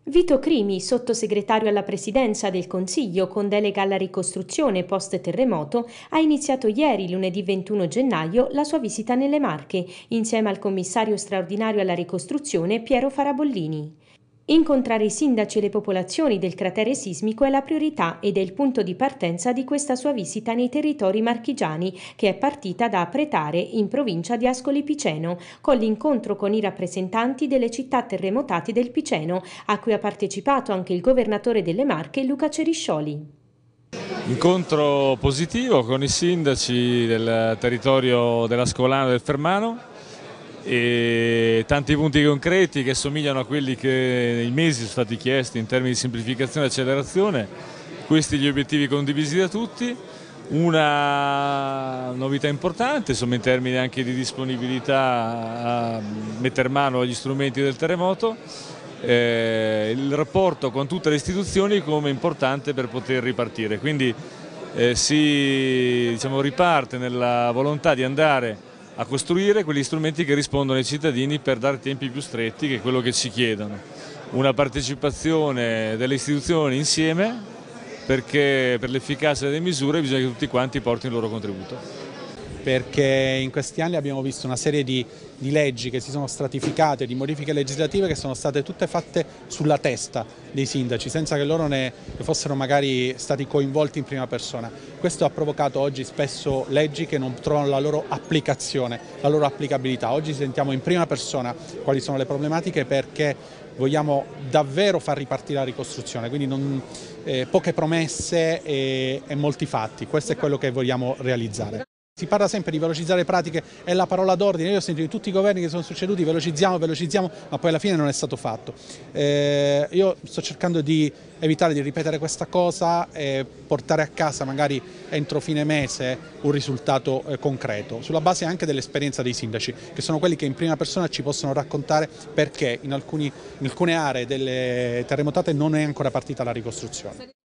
Vito Crimi, sottosegretario alla Presidenza del Consiglio con delega alla ricostruzione post-terremoto, ha iniziato ieri, lunedì 21 gennaio, la sua visita nelle Marche, insieme al commissario straordinario alla ricostruzione Piero Farabollini. Incontrare i sindaci e le popolazioni del cratere sismico è la priorità ed è il punto di partenza di questa sua visita nei territori marchigiani, che è partita da Pretare, in provincia di Ascoli Piceno, con l'incontro con i rappresentanti delle città terremotate del Piceno, a cui ha partecipato anche il governatore delle Marche, Luca Ceriscioli. Incontro positivo con i sindaci del territorio dell'Ascolano e del Fermano e tanti punti concreti che somigliano a quelli che nei mesi sono stati chiesti in termini di semplificazione e accelerazione. Questi gli obiettivi condivisi da tutti, una novità importante insomma, in termini anche di disponibilità a mettere mano agli strumenti del terremoto. Il rapporto con tutte le istituzioni come importante per poter ripartire, quindi si riparte nella volontà di andare a costruire quegli strumenti che rispondono ai cittadini per dare tempi più stretti, che è quello che ci chiedono. Una partecipazione delle istituzioni insieme, perché per l'efficacia delle misure bisogna che tutti quanti portino il loro contributo. Perché in questi anni abbiamo visto una serie di leggi che si sono stratificate, di modifiche legislative che sono state tutte fatte sulla testa dei sindaci, senza che loro ne fossero magari stati coinvolti in prima persona. Questo ha provocato oggi spesso leggi che non trovano la loro applicazione, la loro applicabilità. Oggi sentiamo in prima persona quali sono le problematiche, perché vogliamo davvero far ripartire la ricostruzione, quindi poche promesse e molti fatti. Questo è quello che vogliamo realizzare. Si parla sempre di velocizzare le pratiche, è la parola d'ordine. Io ho sentito di tutti i governi che sono succeduti velocizziamo, ma poi alla fine non è stato fatto. Io sto cercando di evitare di ripetere questa cosa e portare a casa magari entro fine mese un risultato concreto, sulla base anche dell'esperienza dei sindaci, che sono quelli che in prima persona ci possono raccontare perché in alcune aree delle terremotate non è ancora partita la ricostruzione.